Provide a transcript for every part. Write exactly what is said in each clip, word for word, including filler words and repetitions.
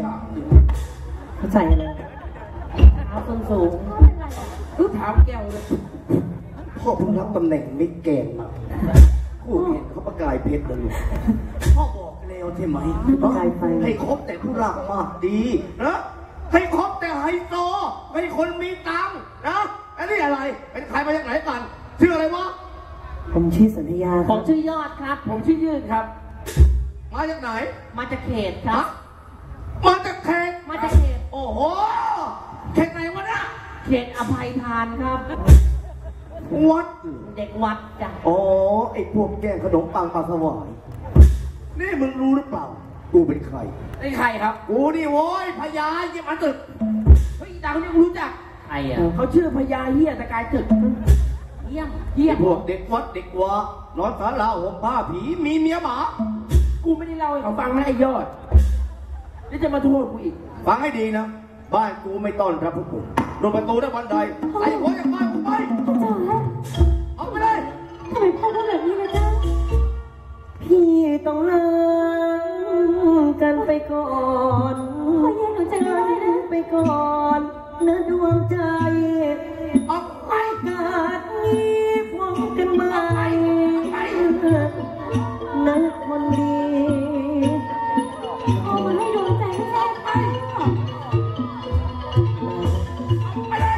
อย่างเขาใส่เลยเท้าส้นสูงคือเท้าแก้วเลยพ่อเพิ่งรับตำแหน่งมิสแกรนด์มาผู้เห็นเขาประกายเพชรเลยพ่อบอกแล้วใช่ไหมให้คบแต่ผู้รักมากดีนะให้คบแต่ไฮโซให้คนมีตังค์นะอันนี้อะไรเป็นใครมาจากไหนกันชื่ออะไรวะผมชื่อสัญญาผมชื่อยอดครับผมชื่อยืดครับมาจากไหนมาจากเขตครับมาจากเขตมาจากเขตโอ้โหเขตไหนวะเนี่ยเขตอภัยทานครับวัดเด็กวัดจ้ะอ๋อไอ้พวกแกงขนมปังปลาสวายนี่มึงรู้หรือเปล่ากูเป็นใครไอ้ใครครับกูนี่โว้ยพญาเยี่ยมอันตึกเฮ้ยดาวเนี่ยรู้จักใครอ่ะเขาชื่อพญาเฮียตะกายตึกเยี่ยมเยี่ยมพวกเด็กวัดเด็กวัวนอนศาลาห่มผ้าผีมีเมียหมากูไม่ได้เล่าให้เขาฟังนะไอ้ยอดนี่จะมาโทษกูอีกฟังให้ดีนะบ้านกูไม่ต้อนรับพวกกูโดนประตูได้วันใดไอ้หัวจากบ้านกูไปเอาไปเลยทำไมพ่อพูดแบบนี้นะจ๊ะพี่ต้องเลิกกันไปก่อนพ่อแย่หนูจะไม่ได้นะไปก่อนนะดวงใจออกไปกาดนี้พวงกันใหม่นะคนดีเอามาให้ดวงใจไม่ใช่ไปไปเลย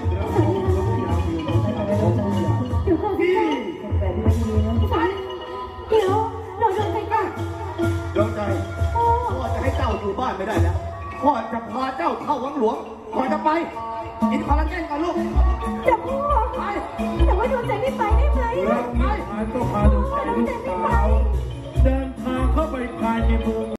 เดี๋ยวก่อนพี่แบบไม่ดีนะเดี๋ยวเราดวงใจก่อนดวงใจพ่อจะให้เจ้าอยู่บ้านไม่ได้แล้วพ่อจะพาเจ้าเข้าวังหลวงพ่อจะไปกินคอลลาเจนก่อนลูกจะพ่อไปแต่ว่าดวงใจไม่ไปได้ไหมไปก็พาดวงใจลูกสาวเดินทางเข้าไปภายในเมือง